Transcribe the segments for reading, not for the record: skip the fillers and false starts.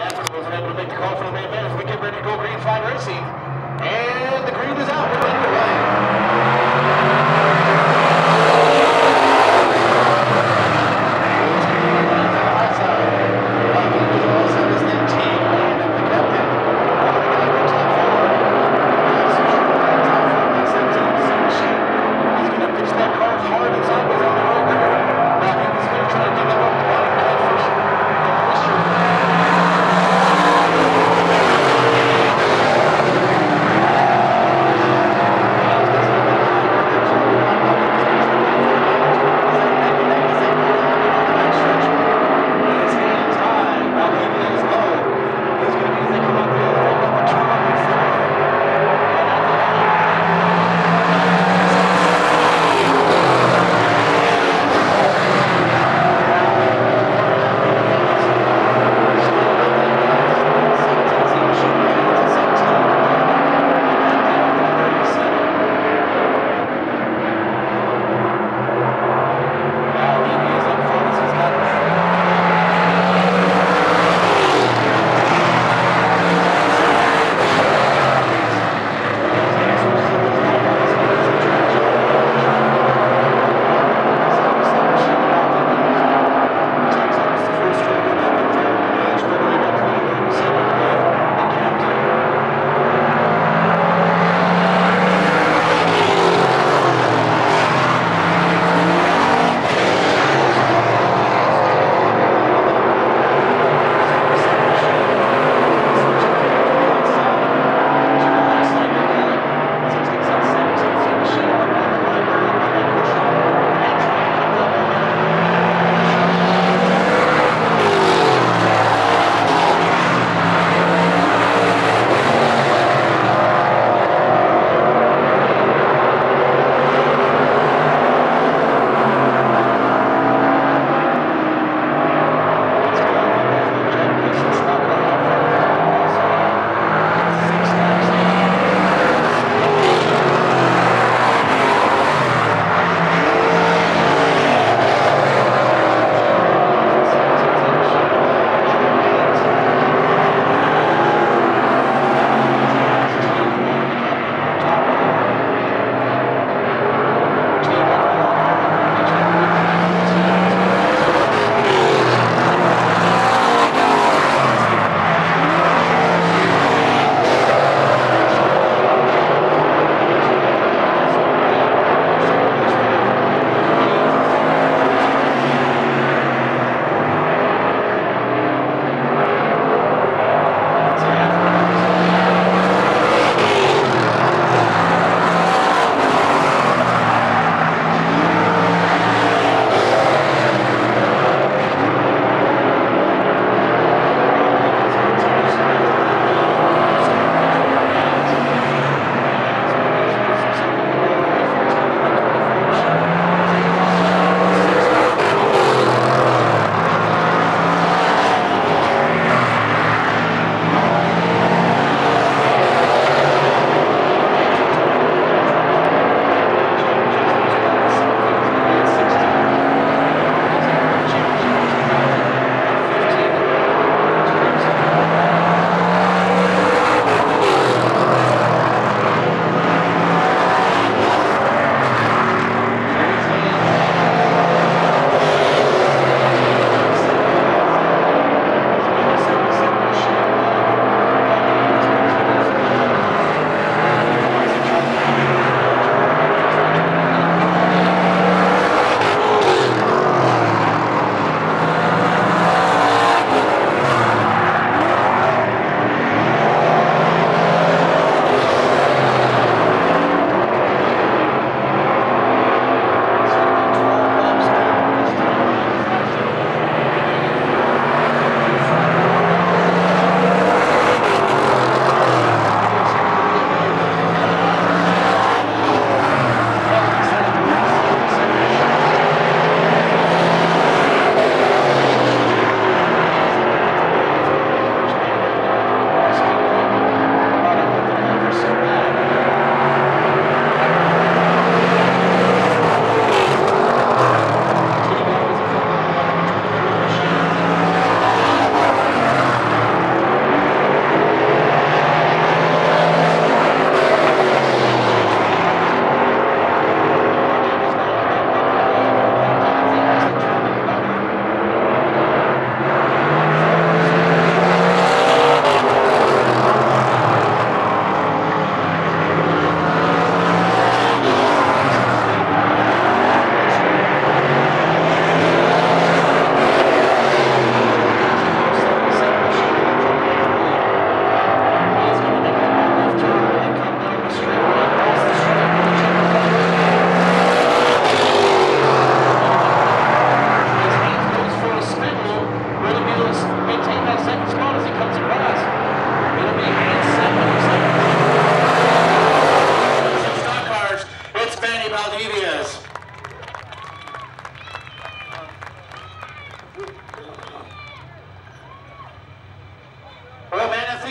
Catherine wasn't able to make the call for the main event as we get ready to go green flag racing. And the green is out. We're underway.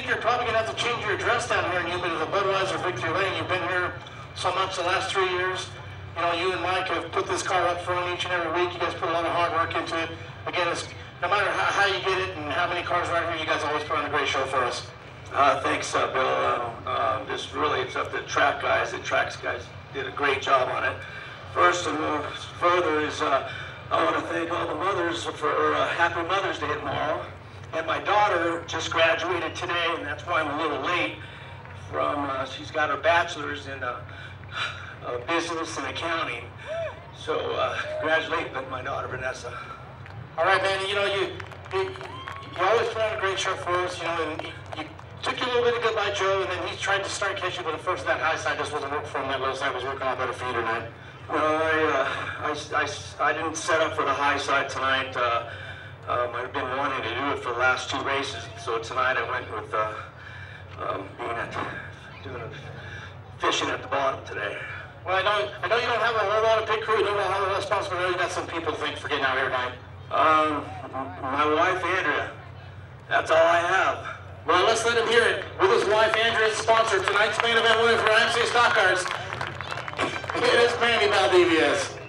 you're probably going to have to change your address down here in Newman to the Budweiser Victory Lane. You've been here so much the last 3 years. You know, you and Mike have put this car up front each and every week. You guys put a lot of hard work into it. Again, no matter how you get it and how many cars are out here, you guys always put on a great show for us. Thanks, Bill. This really, it's up to the track guys. The tracks guys did a great job on it. First and further is I want to thank all the mothers for Happy Mother's Day tomorrow. And my daughter just graduated today, and that's why I'm a little late. She's got her bachelor's in business and accounting. So congratulations, my daughter Vanessa. All right, man. You know, you always put on a great show for us. You know, and you took you a little bit to get by Joe, and then he tried to start catching, but at first that high side just wasn't working for him. That low side was working out better for you tonight. Well, I didn't set up for the high side tonight. I've been wanting to do it for the last 2 races, so tonight I went with fishing at the bottom today. Well, I know you don't have a whole lot of pit crew. You don't have a lot of responsibility. You got some people to thank for getting out here tonight. My wife Andrea. That's all I have. Well, let's let him hear it. With his wife Andrea, sponsor tonight's main event winner for IMCA Stock Cars. It is Manny Valdivia.